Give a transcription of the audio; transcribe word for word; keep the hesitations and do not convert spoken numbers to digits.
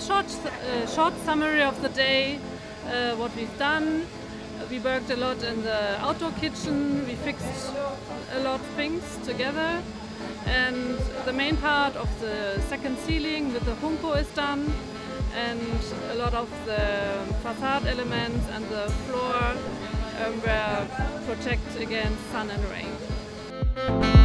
short, uh, short summary of the day, uh, what we've done. We worked a lot in the outdoor kitchen, we fixed a lot of things together, and the main part of the second ceiling with the Junco is done, and a lot of the facade elements and the floor um, were protected against sun and rain.